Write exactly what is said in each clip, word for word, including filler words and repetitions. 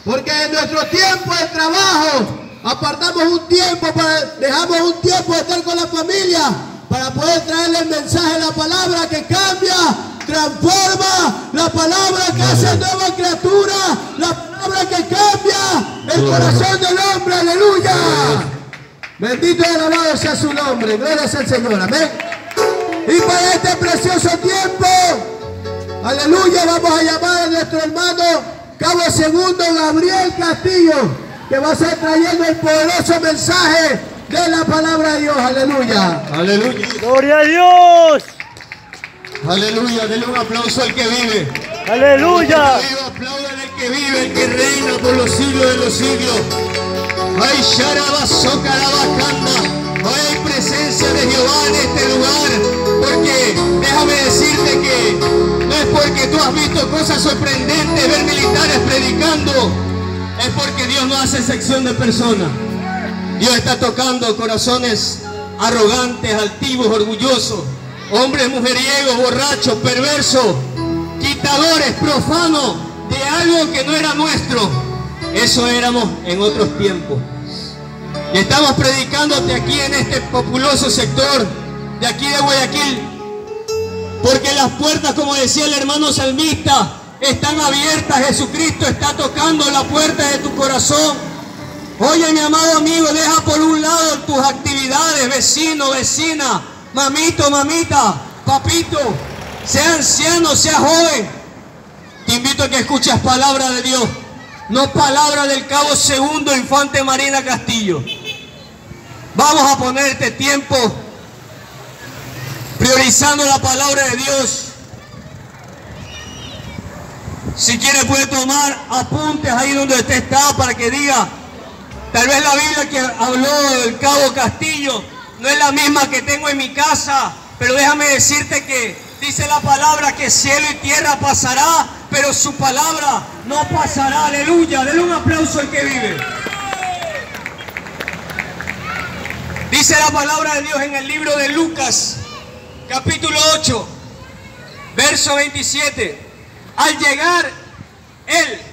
Porque en nuestro tiempo de trabajo apartamos un tiempo, para, dejamos un tiempo de estar con la familia para poder traerle el mensaje de la palabra que cambia, transforma, la palabra que hace nueva criatura, la palabra que cambia el corazón del hombre. Aleluya. Bendito y alabado sea su nombre. Gloria sea al Señor. Amén. Y para este precioso tiempo, aleluya, vamos a llamar a nuestro hermano Cabo Segundo Gabriel Castillo, que va a estar trayendo el poderoso mensaje de la palabra de Dios. Aleluya. Aleluya. Gloria a Dios. Aleluya. Denle un aplauso al que vive. Aleluya. El que vive, aplaudan al que vive, el que reina por los siglos de los siglos. Ay, Sharaba, Socaraba, Kanda. Hoy hay presencia de Jehová en este lugar. Porque déjame decirte que no es porque tú has visto cosas sorprendentes, ver militares predicando. Es porque Dios no hace sección de personas. Dios está tocando corazones arrogantes, altivos, orgullosos, hombres mujeriegos, borrachos, perversos, quitadores, profanos de algo que no era nuestro. Eso éramos en otros tiempos. Y estamos predicándote aquí en este populoso sector de aquí de Guayaquil, porque las puertas, como decía el hermano salmista, están abiertas. Jesucristo está tocando la puerta de tu corazón. Oye, mi amado amigo, deja por un lado tus actividades, vecino, vecina, mamito, mamita, papito, sea anciano, sea joven. Te invito a que escuches palabra de Dios, no palabra del Cabo Segundo Infante Marina Castillo. Vamos a poner este tiempo priorizando la palabra de Dios. Si quiere puede tomar apuntes ahí donde usted está para que diga, tal vez la Biblia que habló del Cabo Castillo no es la misma que tengo en mi casa, pero déjame decirte que dice la palabra que cielo y tierra pasará, pero su palabra no pasará. Aleluya, denle un aplauso al que vive. Dice la palabra de Dios en el libro de Lucas, capítulo ocho, verso veintisiete. Al llegar él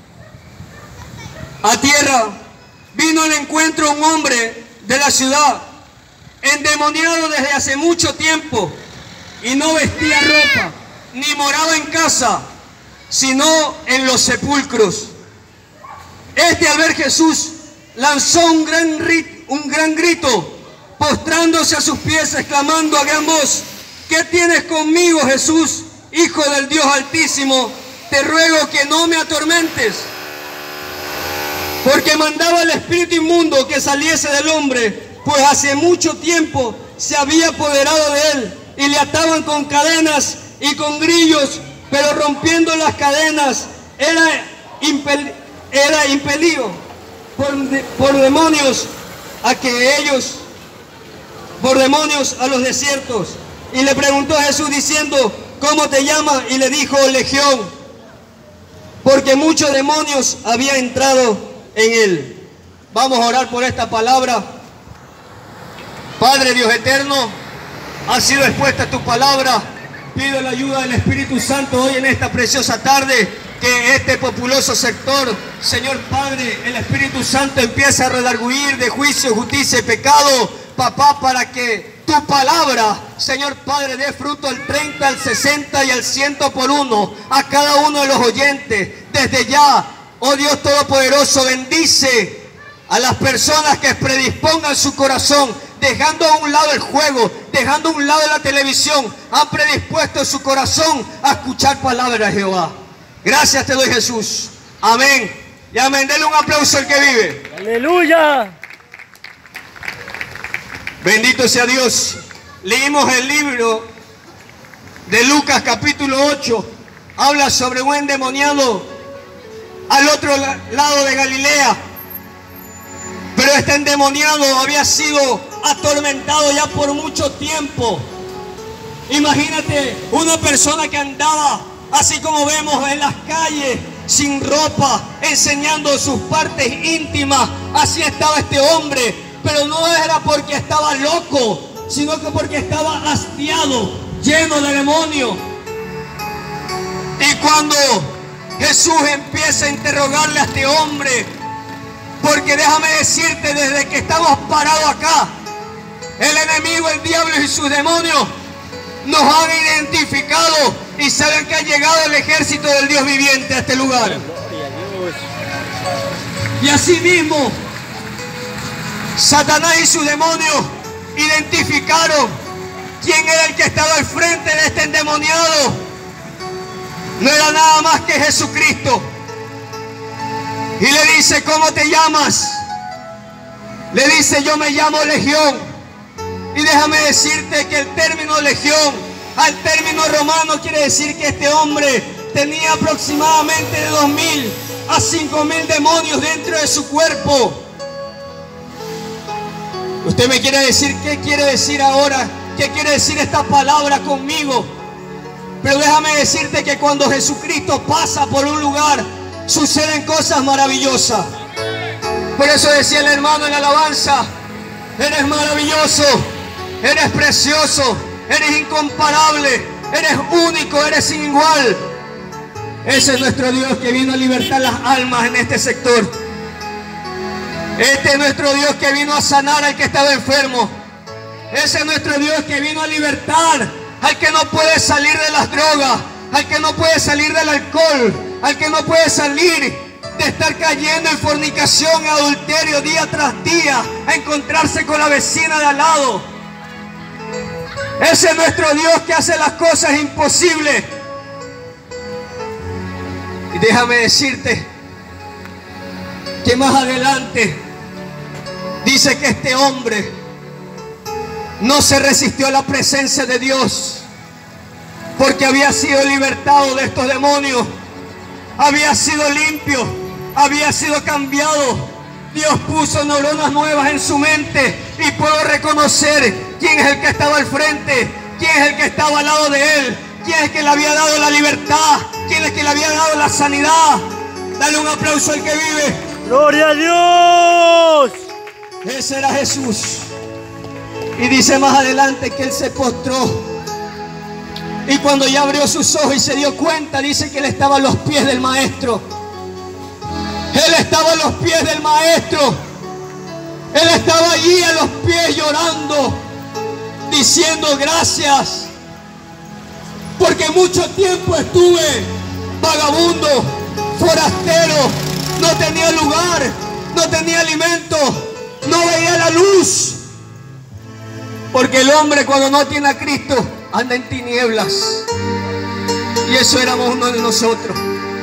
a tierra, vino al encuentro un hombre de la ciudad, endemoniado desde hace mucho tiempo, y no vestía ropa, ni moraba en casa, sino en los sepulcros. Este, al ver Jesús, lanzó un gran, un gran grito, postrándose a sus pies, exclamando a gran voz: ¿qué tienes conmigo, Jesús, Hijo del Dios Altísimo? Te ruego que no me atormentes. Porque mandaba al espíritu inmundo que saliese del hombre, pues hace mucho tiempo se había apoderado de él, y le ataban con cadenas y con grillos, pero rompiendo las cadenas era, impel, era impelido por, por demonios a que ellos, por demonios a los desiertos. Y le preguntó a Jesús diciendo: ¿cómo te llamas? Y le dijo: Legión, porque muchos demonios habían entrado en él. Vamos a orar por esta palabra. Padre Dios eterno, ha sido expuesta tu palabra. Pido la ayuda del Espíritu Santo hoy en esta preciosa tarde, que este populoso sector, Señor Padre, el Espíritu Santo empiece a redarguir de juicio, justicia y pecado, papá, para que tu palabra, Señor Padre, dé fruto al treinta, al sesenta y al ciento por uno a cada uno de los oyentes. Desde ya, oh Dios Todopoderoso, bendice a las personas que predispongan su corazón, dejando a un lado el juego, dejando a un lado la televisión, han predispuesto su corazón a escuchar palabra de Jehová. Gracias te doy, Jesús. Amén. Y amén. Denle un aplauso al que vive. Aleluya. Bendito sea Dios. Leímos el libro de Lucas capítulo ocho. Habla sobre un endemoniado al otro lado de Galilea. Pero este endemoniado había sido atormentado ya por mucho tiempo. Imagínate una persona que andaba así como vemos en las calles, sin ropa, enseñando sus partes íntimas. Así estaba este hombre, pero no era porque estaba loco, sino que porque estaba hastiado, lleno de demonios. Y cuando Jesús empieza a interrogarle a este hombre, porque déjame decirte, desde que estamos parados acá, el enemigo, el diablo y sus demonios nos han identificado y saben que ha llegado el ejército del Dios viviente a este lugar. Y así mismo, Satanás y sus demonios identificaron quién era el que estaba al frente de este endemoniado. No era nada más que Jesucristo. Y le dice, ¿cómo te llamas? Le dice, yo me llamo Legión. Y déjame decirte que el término legión, al término romano, quiere decir que este hombre tenía aproximadamente de dos mil a cinco mil demonios dentro de su cuerpo. Usted me quiere decir qué quiere decir ahora, qué quiere decir esta palabra conmigo. Pero déjame decirte que cuando Jesucristo pasa por un lugar, suceden cosas maravillosas. Por eso decía el hermano en la alabanza, eres maravilloso, eres precioso, eres incomparable, eres único, eres sin igual. Ese es nuestro Dios que vino a libertar las almas en este sector. Este es nuestro Dios que vino a sanar al que estaba enfermo. Ese es nuestro Dios que vino a libertar al que no puede salir de las drogas, al que no puede salir del alcohol, al que no puede salir de estar cayendo en fornicación y adulterio día tras día, a encontrarse con la vecina de al lado. Ese es nuestro Dios que hace las cosas imposibles. Y déjame decirte que más adelante dice que este hombre no se resistió a la presencia de Dios, porque había sido libertado de estos demonios, había sido limpio, había sido cambiado. Dios puso neuronas nuevas en su mente y puedo reconocer quién es el que estaba al frente, quién es el que estaba al lado de él, quién es el que le había dado la libertad, quién es el que le había dado la sanidad. Dale un aplauso al que vive. ¡Gloria a Dios! Ese era Jesús. Y dice más adelante que él se postró. Y cuando ya abrió sus ojos y se dio cuenta, dice que él estaba a los pies del maestro. Él estaba a los pies del maestro. Él estaba allí a los pies llorando, diciendo gracias, porque mucho tiempo estuve vagabundo, forastero, no tenía lugar, no tenía alimento, no veía la luz. Porque el hombre cuando no tiene a Cristo anda en tinieblas. Y eso éramos uno de nosotros.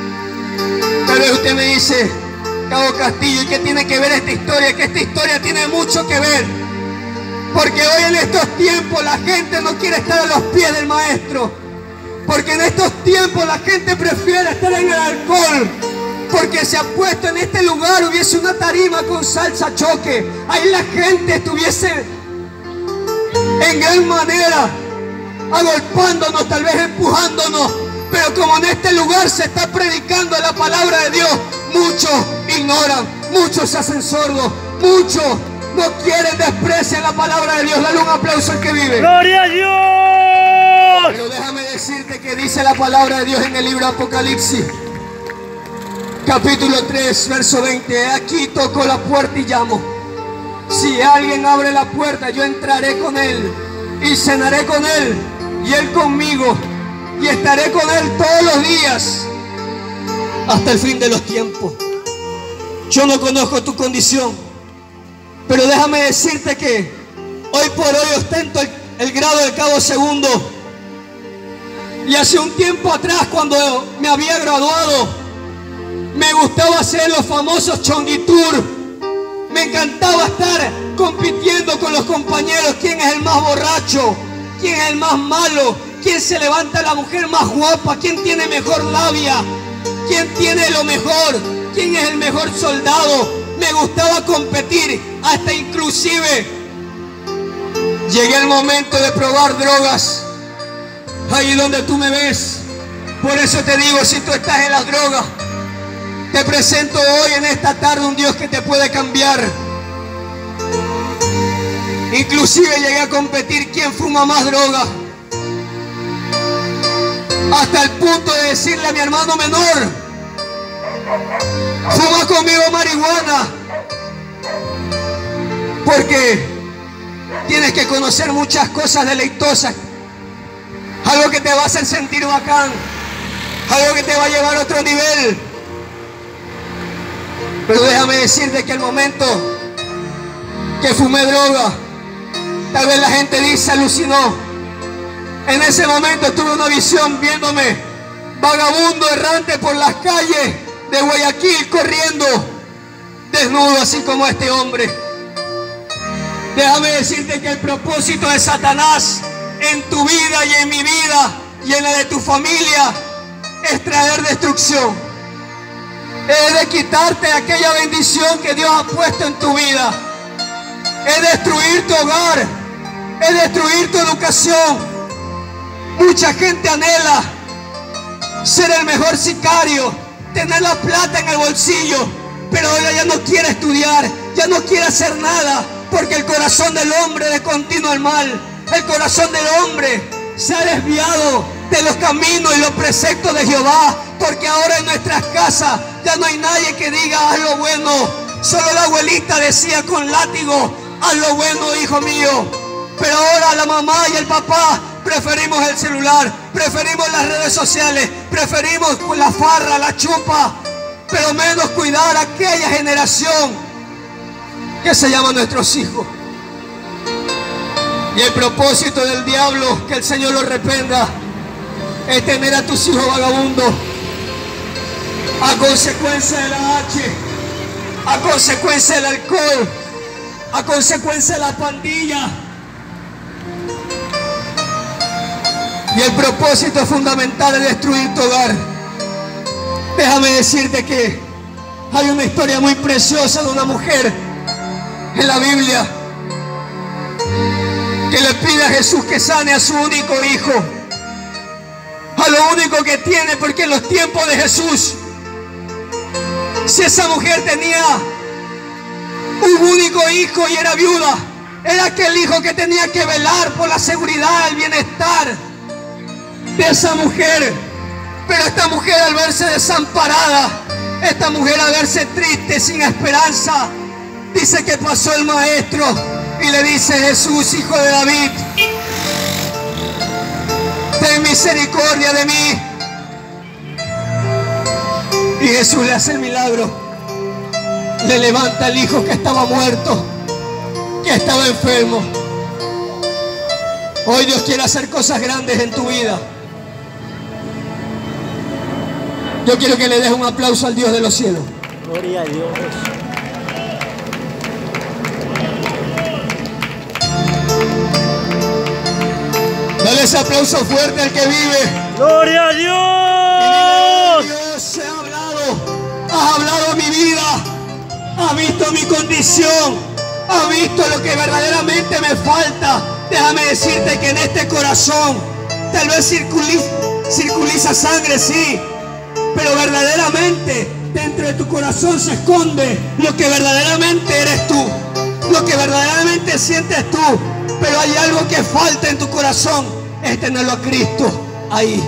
Tal vez usted me dice, Cabo Castillo, ¿y qué tiene que ver esta historia? Que esta historia tiene mucho que ver. Porque hoy en estos tiempos la gente no quiere estar a los pies del maestro. Porque en estos tiempos la gente prefiere estar en el alcohol. Porque se ha puesto en este lugar, hubiese una tarima con salsa choque. Ahí la gente estuviese en gran manera agolpándonos, tal vez empujándonos. Pero como en este lugar se está predicando la palabra de Dios, muchos ignoran, muchos se hacen sordos, muchos no quieren, desprecian la palabra de Dios. Dale un aplauso al que vive. ¡Gloria a Dios! Pero déjame decirte que dice la palabra de Dios en el libro de Apocalipsis, capítulo tres, verso veinte. Aquí toco la puerta y llamo. Si alguien abre la puerta, yo entraré con él y cenaré con él y él conmigo, y estaré con él todos los días hasta el fin de los tiempos. Yo no conozco tu condición, pero déjame decirte que hoy por hoy ostento el, el grado de cabo segundo. Y hace un tiempo atrás, cuando me había graduado, me gustaba hacer los famosos chonguitour. Me encantaba estar compitiendo con los compañeros. ¿Quién es el más borracho? ¿Quién es el más malo? ¿Quién se levanta la mujer más guapa? ¿Quién tiene mejor labia? ¿Quién tiene lo mejor? ¿Quién es el mejor soldado? Me gustaba competir. Hasta inclusive llegué al momento de probar drogas. Ahí donde tú me ves. Por eso te digo, si tú estás en las drogas, te presento hoy en esta tarde un Dios que te puede cambiar. Inclusive llegué a competir quién fuma más droga, hasta el punto de decirle a mi hermano menor, Fuma conmigo marihuana. Porque tienes que conocer muchas cosas deleitosas. Algo que te va a hacer sentir bacán. Algo que te va a llevar a otro nivel. Pero déjame decirte que el momento que fumé droga, tal vez la gente dice alucinó. En ese momento tuve una visión viéndome vagabundo errante por las calles de Guayaquil, corriendo desnudo así como este hombre. Déjame decirte que el propósito de Satanás en tu vida y en mi vida y en la de tu familia es traer destrucción. Es de quitarte aquella bendición que Dios ha puesto en tu vida. Es destruir tu hogar. Es destruir tu educación. Mucha gente anhela ser el mejor sicario, tener la plata en el bolsillo, pero ella ya no quiere estudiar, ya no quiere hacer nada, porque el corazón del hombre es de continuo al mal. El corazón del hombre se ha desviado de los caminos y los preceptos de Jehová, porque ahora en nuestras casas ya no hay nadie que diga haz lo bueno. Solo la abuelita decía con látigo, haz lo bueno, hijo mío. Pero ahora la mamá y el papá preferimos el celular, preferimos las redes sociales, preferimos la farra, la chupa, pero menos cuidar a aquella generación que se llama nuestros hijos. Y el propósito del diablo, que el Señor lo reprenda, es tener a tus hijos vagabundos a consecuencia de la H, a consecuencia del alcohol, a consecuencia de la pandilla. Y el propósito fundamental es destruir tu hogar. Déjame decirte que hay una historia muy preciosa de una mujer en la Biblia que le pide a Jesús que sane a su único hijo, a lo único que tiene, porque en los tiempos de Jesús, si esa mujer tenía un único hijo y era viuda, era aquel hijo que tenía que velar por la seguridad, el bienestar de esa mujer. Pero esta mujer, al verse desamparada, esta mujer al verse triste, sin esperanza, dice que pasó el maestro y le dice: Jesús, hijo de David, ten misericordia de mí. Y Jesús le hace el milagro, le levanta al hijo que estaba muerto, que estaba enfermo. Hoy Dios quiere hacer cosas grandes en tu vida. Yo quiero que le des un aplauso al Dios de los cielos. Gloria a Dios. Dale ese aplauso fuerte al que vive. Gloria a Y Dios. dígale: Dios, he hablado, has hablado mi vida, has visto mi condición, has visto lo que verdaderamente me falta. Déjame decirte que en este corazón tal vez circuliza, circuliza sangre, sí, pero verdaderamente dentro de tu corazón se esconde lo que verdaderamente eres tú, lo que verdaderamente sientes tú. Pero hay algo que falta en tu corazón, es tenerlo a Cristo ahí.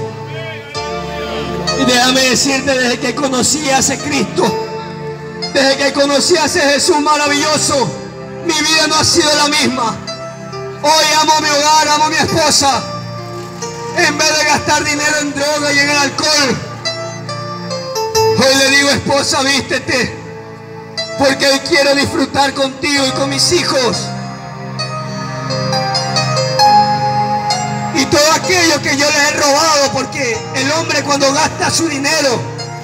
Y déjame decirte, desde que conocí a ese Cristo, desde que conocí a ese Jesús maravilloso, mi vida no ha sido la misma. Hoy amo mi hogar, amo a mi esposa. En vez de gastar dinero en droga y en el alcohol, hoy le digo: esposa, vístete, porque hoy quiero disfrutar contigo y con mis hijos. Y todo aquello que yo les he robado, porque el hombre cuando gasta su dinero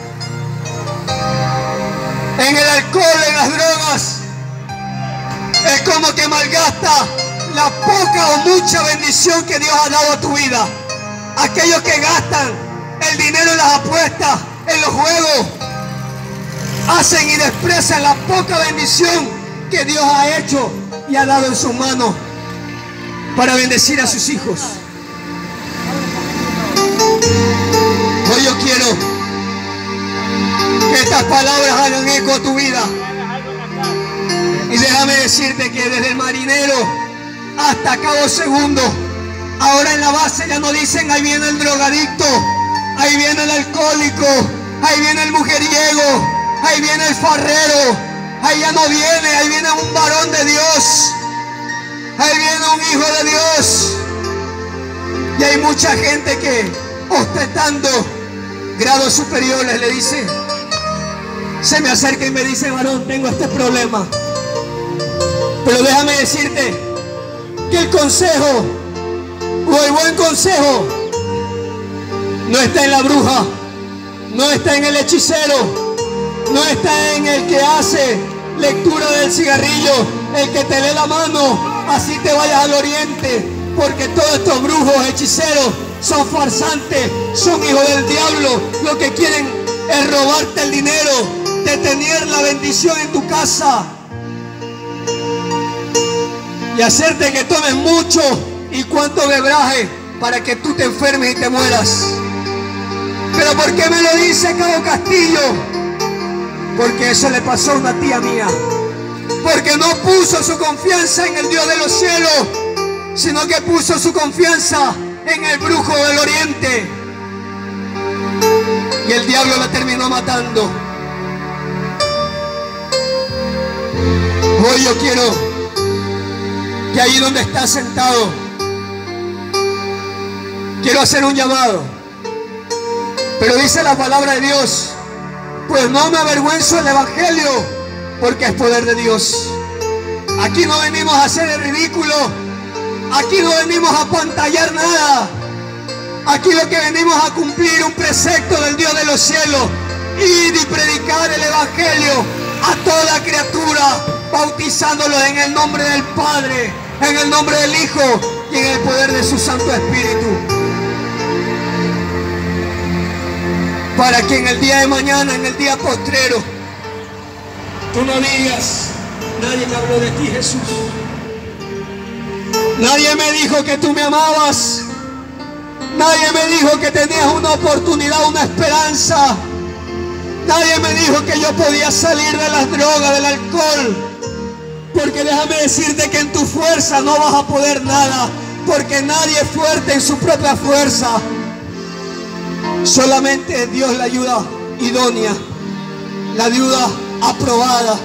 en el alcohol, en las drogas, es como que malgasta la poca o mucha bendición que Dios ha dado a tu vida. Aquellos que gastan el dinero en las apuestas, en los juegos, hacen y desprecian la poca bendición que Dios ha hecho y ha dado en sus manos para bendecir a sus hijos. Hoy yo quiero que estas palabras hagan eco a tu vida. Y déjame decirte que desde el marinero hasta Cabo Segundo, ahora en la base ya no dicen: ahí viene el drogadicto, ahí viene el alcohólico, Ahí viene el mujeriego, ahí viene el farrero, ahí ya no viene, ahí viene un varón de Dios, ahí viene un hijo de Dios. Y hay mucha gente que, ostentando grados superiores, le dice, se me acerca y me dice: varón, tengo este problema. Pero déjame decirte que el consejo o el buen consejo no está en la bruja, no está en el hechicero, no está en el que hace lectura del cigarrillo, el que te lee la mano, así te vayas al oriente, porque todos estos brujos, hechiceros, son farsantes, son hijos del diablo. Lo que quieren es robarte el dinero, detener la bendición en tu casa y hacerte que tomes mucho y cuánto bebraje para que tú te enfermes y te mueras. ¿Pero por qué me lo dice Cabo Castillo? Porque eso le pasó a una tía mía. Porque no puso su confianza en el Dios de los cielos, sino que puso su confianza en el brujo del oriente. Y el diablo la terminó matando. Hoy yo quiero que ahí donde estás sentado, quiero hacer un llamado. Pero dice la palabra de Dios: pues no me avergüenzo del evangelio, porque es poder de Dios. Aquí no venimos a hacer el ridículo, aquí no venimos a pantallar nada. Aquí lo que venimos a cumplir un precepto del Dios de los cielos: ir y predicar el evangelio a toda criatura, bautizándolos en el nombre del Padre, en el nombre del Hijo y en el poder de su Santo Espíritu. Para que en el día de mañana, en el día postrero, tú no digas: nadie me habló de ti, Jesús. Nadie me dijo que tú me amabas. Nadie me dijo que tenías una oportunidad, una esperanza. Nadie me dijo que yo podía salir de las drogas, del alcohol. Porque déjame decirte que en tu fuerza no vas a poder nada. Porque nadie es fuerte en su propia fuerza. Solamente Dios la ayuda idónea, la ayuda aprobada.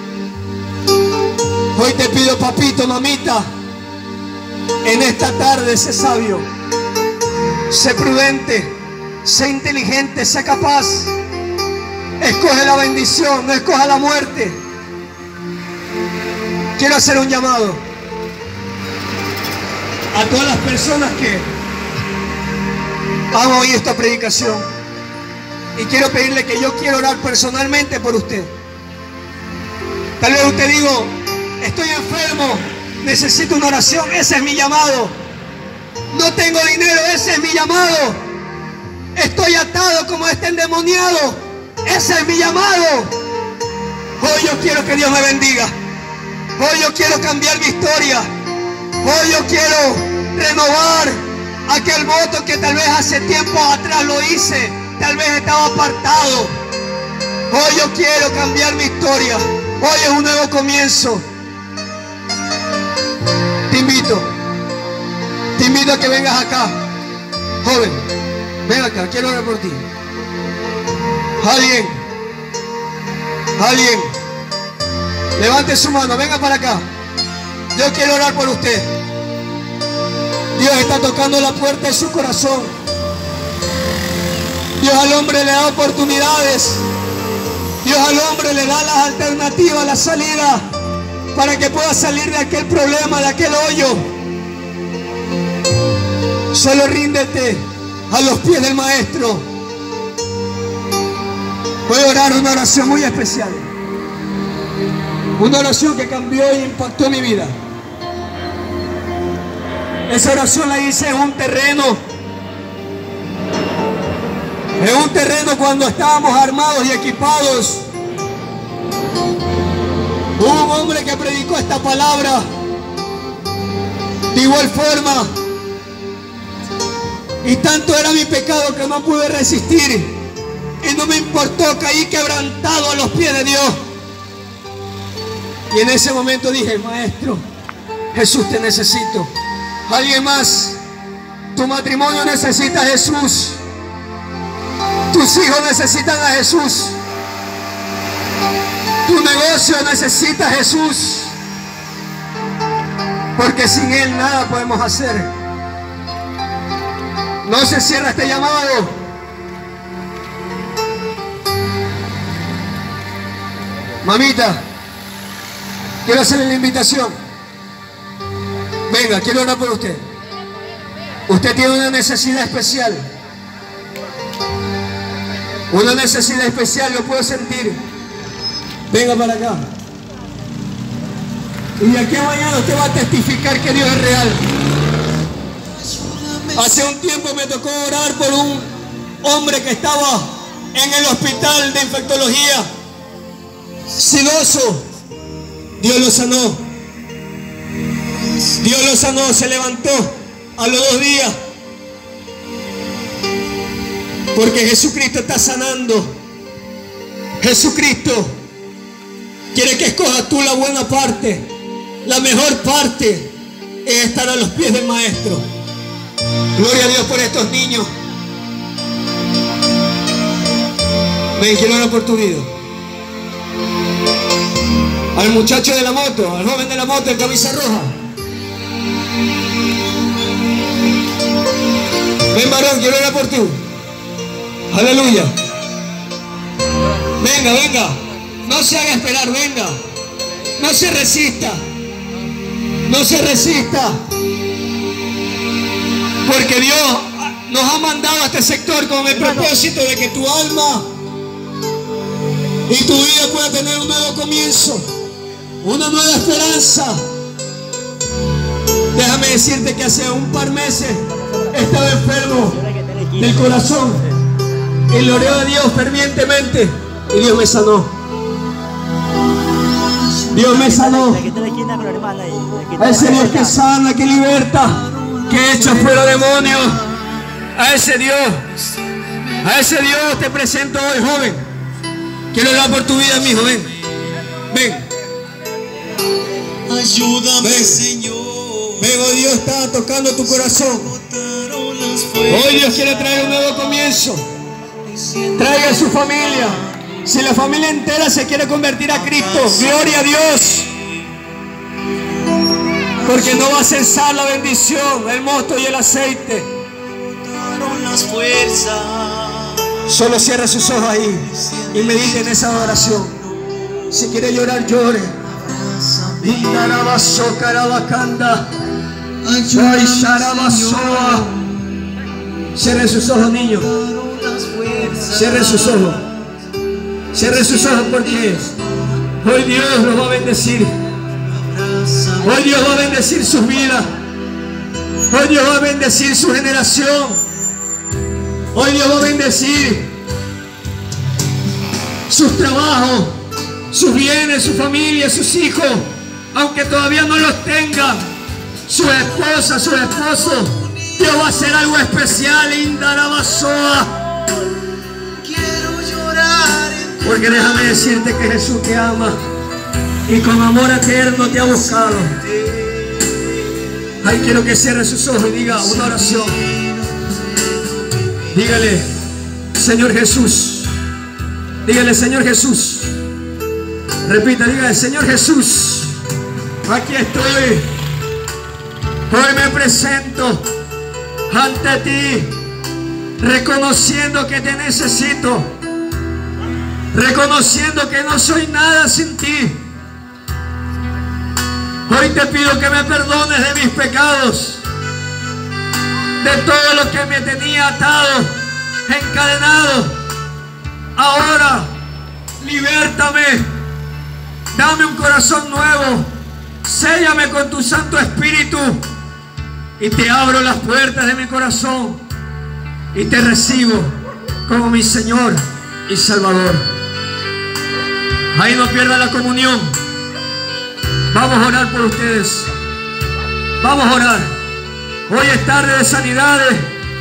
Hoy te pido, papito, mamita, en esta tarde sé sabio, sé prudente, sé inteligente, sé capaz. Escoge la bendición, no escoja la muerte. Quiero hacer un llamado a todas las personas que han oído esta predicación, y quiero pedirle que yo quiero orar personalmente por usted. Tal vez usted diga: estoy enfermo, necesito una oración. Ese es mi llamado. No tengo dinero, ese es mi llamado. Estoy atado como este endemoniado, ese es mi llamado. Hoy yo quiero que Dios me bendiga. Hoy yo quiero cambiar mi historia. Hoy yo quiero renovar aquel voto que tal vez hace tiempo atrás lo hice, tal vez estaba apartado. Hoy yo quiero cambiar mi historia. Hoy es un nuevo comienzo. Te invito, te invito a que vengas acá. Joven, ven acá, quiero orar por ti. Alguien, alguien, levante su mano, venga para acá. Yo quiero orar por usted. Dios está tocando la puerta de su corazón. Dios al hombre le da oportunidades. Dios al hombre le da las alternativas, la salida, para que pueda salir de aquel problema, de aquel hoyo. Solo ríndete a los pies del Maestro. Voy a orar una oración muy especial. Una oración que cambió e impactó mi vida. Esa oración la hice en un terreno. En un terreno cuando estábamos armados y equipados. Hubo un hombre que predicó esta palabra. De igual forma. Y tanto era mi pecado que no pude resistir. Y no me importó, caí quebrantado a los pies de Dios. Y en ese momento dije: Maestro, Jesús, te necesito. Alguien más, tu matrimonio necesita a Jesús. Tus hijos necesitan a Jesús. Tu negocio necesita a Jesús. Porque sin Él nada podemos hacer. No se cierra este llamado. Mamita, quiero hacerle la invitación. Venga, quiero orar por usted. Usted tiene una necesidad especial. Una necesidad especial, lo puedo sentir. Venga para acá. Y de aquí a mañana usted va a testificar que Dios es real. Hace un tiempo me tocó orar por un hombre que estaba en el hospital de infectología, sidoso. Dios lo sanó. Dios lo sanó, se levantó a los dos días. Porque Jesucristo está sanando. Jesucristo quiere que escojas tú la buena parte. La mejor parte es estar a los pies del Maestro. Gloria a Dios por estos niños. Ven, quiero orar por tu vida. Al muchacho de la moto, al joven de la moto en camisa roja. Ven, varón, quiero orar por ti. Aleluya. Venga, venga. No se haga esperar, venga. No se resista. No se resista. Porque Dios nos ha mandado a este sector con el propósito de que tu alma y tu vida pueda tener un nuevo comienzo, una nueva esperanza. Déjame decirte que hace un par de meses estaba enfermo del corazón y le oré a Dios fervientemente y Dios me sanó. Dios me sanó. A ese Dios que sana, que liberta, que echa fuera demonios. A ese Dios, a ese Dios te presento hoy, joven. Quiero orar por tu vida, mi joven. Ven. Ayúdame, ven. Señor. Ven, hoy Dios está tocando tu corazón. Hoy Dios quiere traer un nuevo comienzo. Traiga a su familia. Si la familia entera se quiere convertir a Cristo, gloria a Dios. Porque no va a cesar la bendición, el mosto y el aceite. Las fuerzas. Solo cierre sus ojos ahí y medite en esa adoración. Si quiere llorar, llore. Cierre sus ojos, niños. Cierre sus ojos. Cierre sus ojos porque hoy Dios los va a bendecir. Hoy Dios va a bendecir sus vidas. Hoy Dios va a bendecir su generación. Hoy Dios va a bendecir sus trabajos, sus bienes, su familia, sus hijos, aunque todavía no los tengan, su esposa, su esposo. Dios va a hacer algo especial. Indarabasoa. Quiero llorar. Porque déjame decirte que Jesús te ama y con amor eterno te ha buscado. Ay, quiero que cierre sus ojos y diga una oración. Dígale, Señor Jesús. Dígale, Señor Jesús. Repita, dígale, Señor Jesús. Aquí estoy. Hoy me presento ante ti, reconociendo que te necesito, reconociendo que no soy nada sin ti. Hoy te pido que me perdones de mis pecados, de todo lo que me tenía atado, encadenado. Ahora, libértame, dame un corazón nuevo, séllame con tu Santo Espíritu y te abro las puertas de mi corazón y te recibo como mi Señor y Salvador. Ahí no pierda la comunión. Vamos a orar por ustedes. Vamos a orar. Hoy es tarde de sanidades.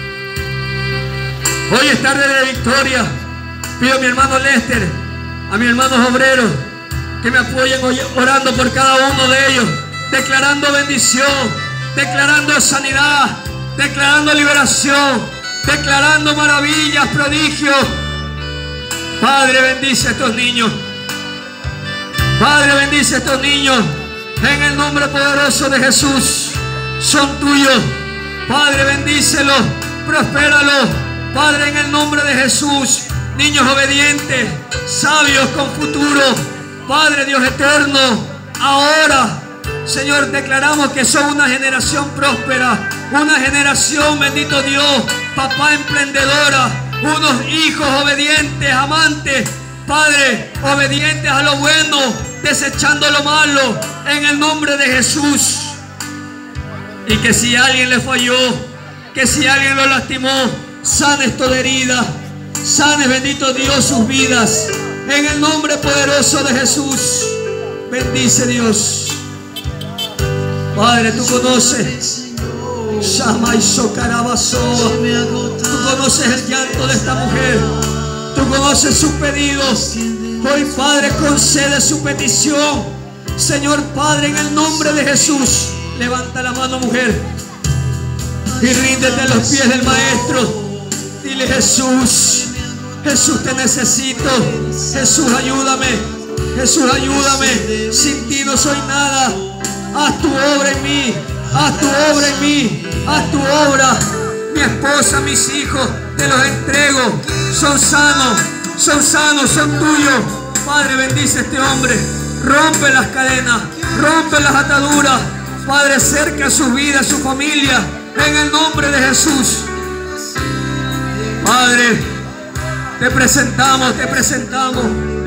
Hoy es tarde de victoria. Pido a mi hermano Lester, a mis hermanos obreros, que me apoyen orando por cada uno de ellos, declarando bendición, declarando sanidad, declarando liberación, declarando maravillas, prodigios. Padre, bendice a estos niños. Padre, bendice a estos niños. En el nombre poderoso de Jesús. Son tuyos. Padre, bendícelos, prospéralos. Padre, en el nombre de Jesús. Niños obedientes, sabios con futuro. Padre Dios eterno, ahora, Señor, declaramos que son una generación próspera, una generación, bendito Dios, papá emprendedora, unos hijos obedientes, amantes, Padre, obedientes a lo bueno, desechando lo malo, en el nombre de Jesús. Y que si alguien le falló, que si alguien lo lastimó, sanes toda herida, sanes, bendito Dios, sus vidas, en el nombre poderoso de Jesús. Bendice, Dios. Padre, tú conoces Shama y Socarabasoa. Tú conoces el llanto de esta mujer. Tú conoces sus pedidos. Hoy, Padre, concede su petición. Señor Padre, en el nombre de Jesús, levanta la mano, mujer, y ríndete a los pies del Maestro. Dile: Jesús, Jesús, te necesito. Jesús, ayúdame. Jesús, ayúdame. Sin ti no soy nada. Haz tu obra en mí. Haz tu obra en mí. Haz tu obra. Mi esposa, mis hijos, te los entrego. Son sanos. Son sanos. Son tuyos. Padre, bendice a este hombre. Rompe las cadenas. Rompe las ataduras. Padre, cerca a su vida, a su familia. En el nombre de Jesús. Padre, te presentamos, te presentamos.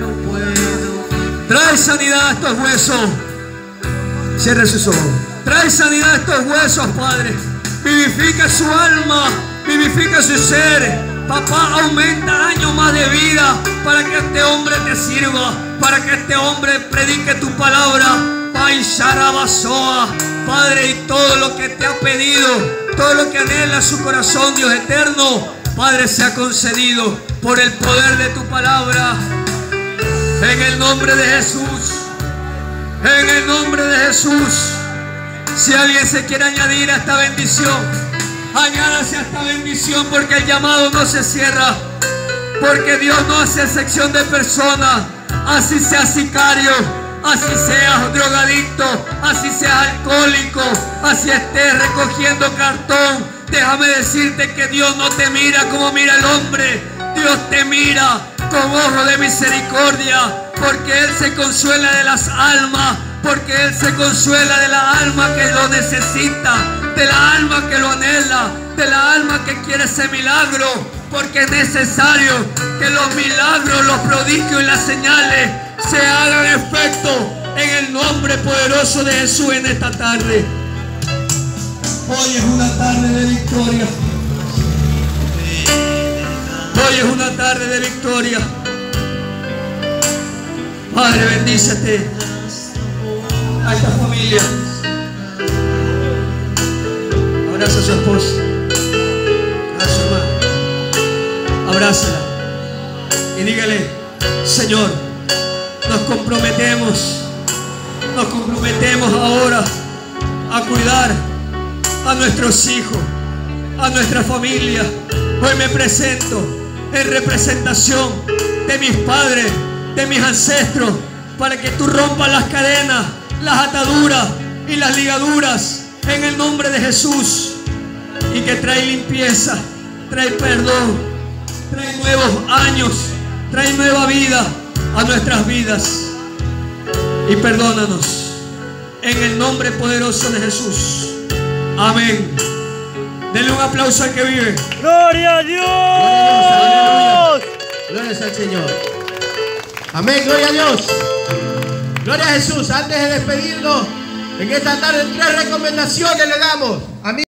Trae sanidad a estos huesos. Cierre sus ojos. Trae sanidad a estos huesos, Padre. Vivifica su alma, vivifica su ser. Papá, aumenta años más de vida para que este hombre te sirva, para que este hombre predique tu palabra. Pai Sharabasoa. Padre, y todo lo que te ha pedido, todo lo que anhela su corazón, Dios eterno, Padre, se ha concedido por el poder de tu palabra. En el nombre de Jesús. En el nombre de Jesús. Si alguien se quiere añadir a esta bendición, añádase a esta bendición, porque el llamado no se cierra. Porque Dios no hace excepción de personas. Así sea sicario, así seas drogadicto, así seas alcohólico, así estés recogiendo cartón. Déjame decirte que Dios no te mira como mira el hombre. Dios te mira con ojos de misericordia, porque Él se consuela de las almas, porque Él se consuela de la alma que lo necesita, de la alma que lo anhela, de la alma que quiere ese milagro, porque es necesario que los milagros, los prodigios y las señales se hagan efecto en el nombre poderoso de Jesús en esta tarde. Hoy es una tarde de victoria. Hoy es una tarde de victoria. Padre, bendícete a esta familia. Abraza a su esposa, a su hermana. Abrázala y dígale: Señor, nos comprometemos, nos comprometemos ahora a cuidar a nuestros hijos, a nuestra familia. Hoy me presento en representación de mis padres, de mis ancestros, para que tú rompas las cadenas, las ataduras y las ligaduras en el nombre de Jesús, y que trae limpieza, trae perdón, trae nuevos años, trae nueva vida a nuestras vidas, y perdónanos en el nombre poderoso de Jesús. Amén. Denle un aplauso al que vive. ¡Gloria a Dios! Aleluya. Gloria al Señor. Amén, gloria a Dios. Gloria a Jesús. Antes de despedirnos, en esta tarde tres recomendaciones le damos. A mí